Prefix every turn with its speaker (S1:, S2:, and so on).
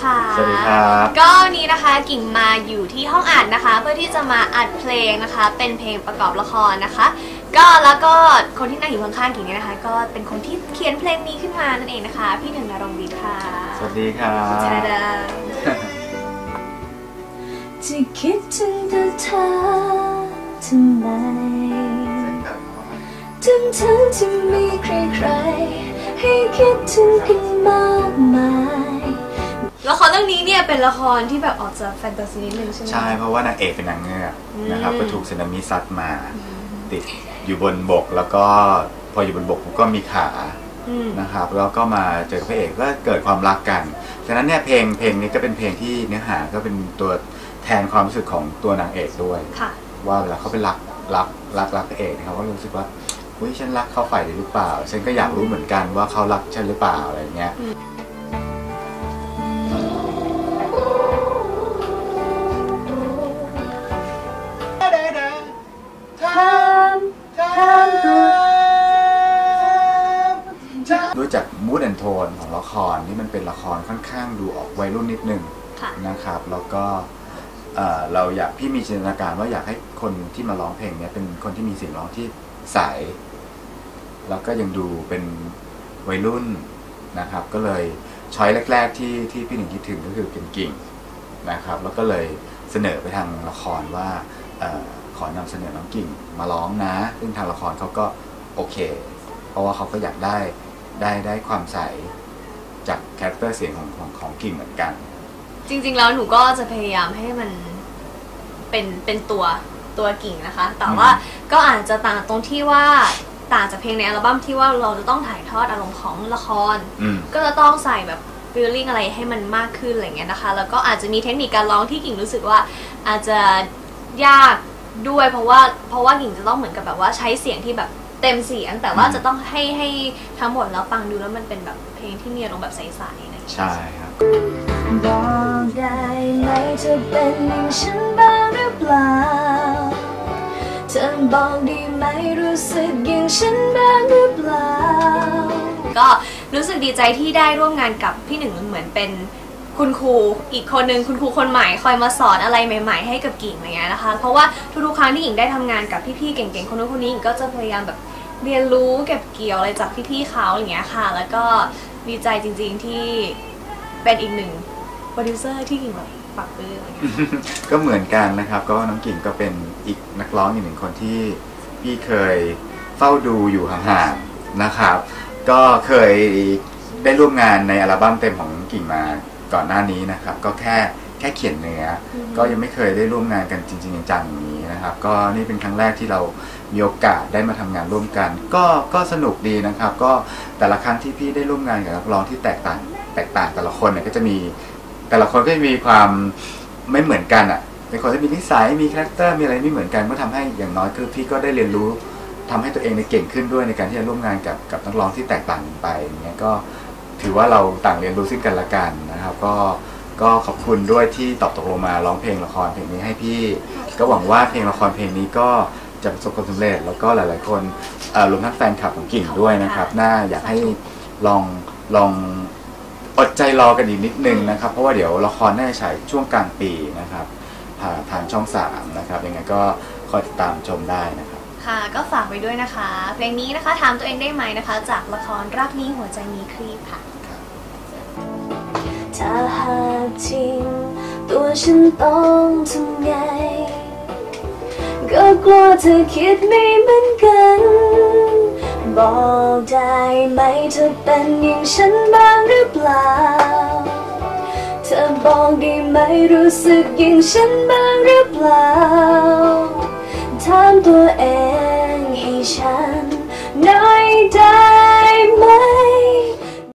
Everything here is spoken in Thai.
S1: ค่ะ
S2: สวัสดีครับ
S1: ก็นี้นะคะกิ่งมาอยู่ที่ห้องอัดนะคะเพื่อที่จะมาอัดเพลงนะคะเป็นเพลงประกอบละครนะคะแล้วก็คนที่นั่งอยู่ข้างๆกิ่งเนี่ยนะคะก็เป็นคนที่เขียนเพลงนี้ขึ้นมานั่นเองนะคะพี่หนึ่งนรงค์ดีค่ะ
S2: สวัสดีครับ
S1: ชาดา
S3: จะคิดถึงแต่เธอทำไมทั้งที่มีใครๆให้คิดถึงกันมากมาย
S1: ละครเรื่องนี้เนี่ยเป็นละครที่แบบออกจากแฟนตาซีนิดนึงใช่ไหม
S2: ใช่เพราะว่านางเอกเป็นนางเงือกนะครับก็ถูกสึนามิซัดมาติดอยู่บนบกแล้วก็พออยู่บนบกก็มีขานะครับแล้วก็มาเจอพระเอกก็เกิดความรักกันฉะนั้นเนี่ยเพลงนี้ก็เป็นเพลงที่เนื้อหาก็เป็นตัวแทนความรู้สึกของตัวนางเอกด้วยว่าเวลาเขาไปรักพระเอกเขาก็รู้สึกว่าอุ้ยฉันรักเขาฝ่ายหรือเปล่าฉันก็อยากรู้เหมือนกันว่าเขารักฉันหรือเปล่าอะไรเงี้ยด้วยจากมูดแอนโทนของละครนี่มันเป็นละครค่อนข้างดูออกวัยรุ่นนิดนึงนะครับแล้วก็เราอยากพี่มีจินตนาการว่าอยากให้คนที่มาร้องเพลงนี้เป็นคนที่มีเสียงร้องที่ใสแล้วก็ยังดูเป็นวัยรุ่นนะครับก็เลยช้อยแรกๆที่พี่หนึ่งคิดถึงก็คือเป็นกิ่งนะครับแล้วก็เลยเสนอไปทางละครว่าขอนำเสนอน้องกิ่งมาร้องนะซึ่งทางละครเขาก็โอเคเพราะว่าเขาก็อยากได้ความใสจากคาแรคเตอร์เสียงของกิ่งเหมือนกัน
S1: จริงๆแล้วหนูก็จะพยายามให้มันเป็นตัวกิ่งนะคะแต่ว่าก็อาจจะต่างตรงที่ว่าต่างจากเพลงในอัลบั้มที่ว่าเราจะต้องถ่ายทอดอารมณ์ของละครก็จะต้องใส่แบบฟีลลิ่งอะไรให้มันมากขึ้นอะไรเงี้ยนะคะแล้วก็อาจจะมีเทคนิคการร้องที่กิ่งรู้สึกว่าอาจจะยากด้วยเพราะว่ากิ่งจะต้องเหมือนกับแบบว่าใช้เสียงที่แบบเต็มเสียงแต่ว่าจะต้องให้ทั้งหมดแล้วฟังดูแล้วมันเป็นแบบเพลงที่มีอารมณ์แบบใสๆนะ
S2: ใช่ครับ
S3: บอกได้ไหมเธอเป็นอย่างฉันบ้างหรือเปล่าเธอบอกได้ไหมรู้สึกอย่างฉันบ้างหรือเปล่า
S1: ก็รู้สึกดีใจที่ได้ร่วมงานกับพี่หนึ่งเหมือนเป็นคุณครูอีกคนนึงคุณครูคนใหม่คอยมาสอนอะไรใหม่ๆให้กับกิ่งอะไรเงี้ยนะคะเพราะว่าทุกๆครั้งที่กิ่งได้ทำงานกับพี่ๆเก่งๆคนนู้นคนนี้กิ่งก็จะพยายามแบบเรียนรู้เก็บเกี่ยวอะไรจากพี่ๆเขาอย่างเงี้ยค่ะแล้วก็ดีใจจริงๆที่เป็นอีกหนึ่งโปรดิวเซอร์ที่กิ่งแบบปักปื้มอะไรเงี้ย
S2: ก็เหมือนกันนะครับก็น้องกิ่งก็เป็นอีกนักร้องอีกหนึ่งคนที่พี่เคยเฝ้าดูอยู่ห่างๆนะครับก็เคยได้ร่วมงานในอัลบั้มเต็มของกิ่งมาก่อนหน้านี้นะครับก็แค่เขียนเนื้อก็ยังไม่เคยได้ร่วมงานกันจริงๆจังๆอย่างนี้นะครับก็นี่เป็นครั้งแรกที่เรามีโอกาสได้มาทำงานร่วมกันก็สนุกดีนะครับก็แต่ละครั้งที่พี่ได้ร่วมงานกับนักร้องที่แตกต่างแต่ละคนเนี่ยก็จะมีแต่ละคนก็จะมีความไม่เหมือนกันอ่ะเป็นคนที่มีนิสัยมีคาแรคเตอร์มีอะไรไม่เหมือนกันก็ทำให้อย่างน้อยคือพี่ก็ได้เรียนรู้ทำให้ตัวเองได้เก่งขึ้นด้วยในการที่จะร่วมงานกับนักร้องที่แตกต่างกันไปอย่างเงี้ยก็ถือว่าเราต่างเรียนรู้ซึ่งกันและกันนะครับก็ขอบคุณด้วยที่ตอบตกลงมาร้องเพลงละครเพลงนี้ให้พี่ก็หวังว่าเพลงละครเพลงนี้ก็จะประสบความสำเร็จแล้วก็หลายๆคนรวมทั้งแฟนคลับของกิ่งด้วยนะครับน่าอยากให้ลองอดใจรอกันอีกนิดนึงนะครับเพราะว่าเดี๋ยวละครน่าจะฉายช่วงกลางปีนะครับผ่านช่อง3นะครับยังไงก็คอยติดตามชมได้นะครับ
S1: ค่ะก็ฝากไว้ด้วยนะคะเพลงนี้นะคะถามตัวเองได้ไหมนะคะจากละครรักนี้หัวใจมีครีบค่ะ
S3: ถ้าหากทิ้งตัวฉันต้องทำไงก็กลัวเธอคิดไม่เหมือนกันบอกได้ไหมเธอเป็นอย่างฉันบ้างหรือเปล่าเธอบอกได้ไหมรู้สึกอย่างฉันบ้างหรือเปล่าถามตัวเองให้ฉันหน่อยได้